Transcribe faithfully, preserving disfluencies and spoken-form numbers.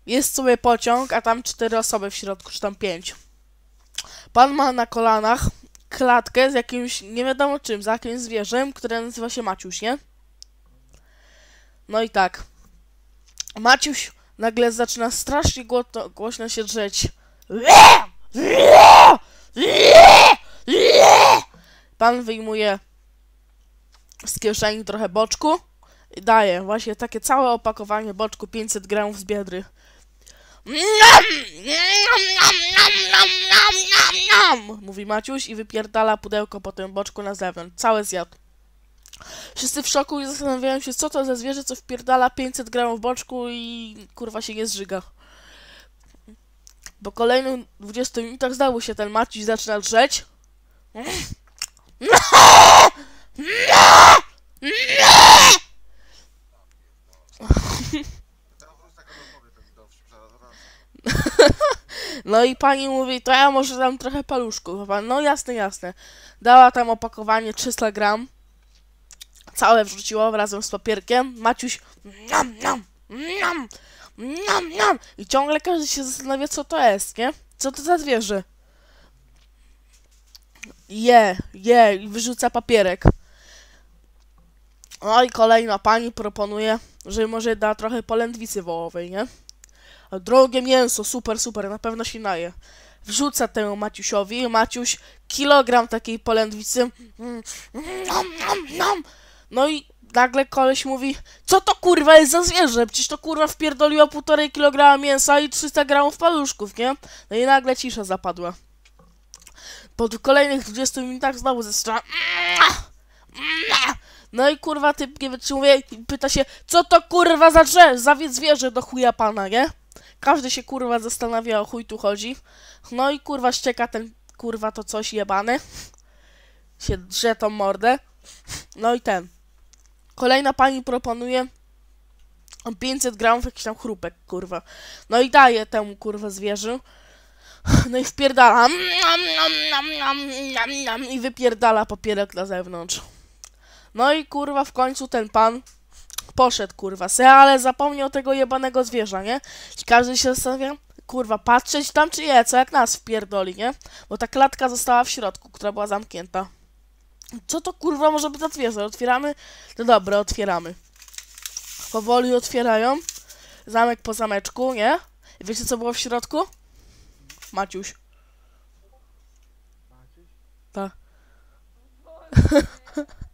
Jest sobie pociąg, a tam cztery osoby w środku, czy tam pięć. Pan ma na kolanach klatkę z jakimś, nie wiadomo czym, za jakimś zwierzem, które nazywa się Maciuś, nie? No i tak. Maciuś nagle zaczyna strasznie głośno, głośno się drzeć. Pan wyjmuje z kieszeni trochę boczku i daje właśnie takie całe opakowanie boczku pięćset gramów z Biedry. Mówi Maciuś i wypierdala pudełko po tym boczku na zewnątrz. Całe zjadł. Wszyscy w szoku i zastanawiają się, co to za zwierzę, co wpierdala pięćset gramów boczku i kurwa się nie zżyga. Po kolejnych dwudziestu minutach znowu się ten Maciuś zaczyna drzeć. No i pani mówi, to ja może dam trochę paluszków. No jasne, jasne. Dała tam opakowanie trzysta gram. Całe wrzuciła razem z papierkiem. Maciuś niam, niam, niam, niam, niam. I ciągle każdy się zastanawia, co to jest, nie? Co to za zwierzę? Je, je i wyrzuca papierek. No i kolejna pani proponuje, że może da trochę polędwicy wołowej, nie? A drogie mięso, super, super, na pewno się naje. Wrzuca temu Maciusiowi, Maciuś kilogram takiej polędwicy. No i nagle koleś mówi, co to kurwa jest za zwierzę? Przecież to kurwa wpierdoliło półtorej kilograma mięsa i trzysta gramów paluszków, nie? No i nagle cisza zapadła. Po kolejnych dwudziestu minutach znowu zaczyna. No i kurwa typ nie wytrzymuje i pyta się, co to kurwa za drzew, za zwierzę do chuja pana, nie? Każdy się kurwa zastanawia, o chuj tu chodzi. No i kurwa ścieka ten kurwa to coś jebane. Się drze tą mordę. No i ten. Kolejna pani proponuje pięćset gramów jakiś tam chrupek, kurwa. No i daje temu kurwa zwierzę. No i wpierdala. I wypierdala papierek na zewnątrz. No i kurwa w końcu ten pan poszedł kurwa se, ale zapomniał tego jebanego zwierza, nie? I każdy się zastanawia, kurwa, patrzeć tam czy nie, co jak nas wpierdoli, nie? Bo ta klatka została w środku, która była zamknięta. Co to kurwa może być za zwierzę? Otwieramy? No dobra, otwieramy. Powoli otwierają. Zamek po zameczku, nie? I wiecie co było w środku? Maciuś. Maciuś? Tak.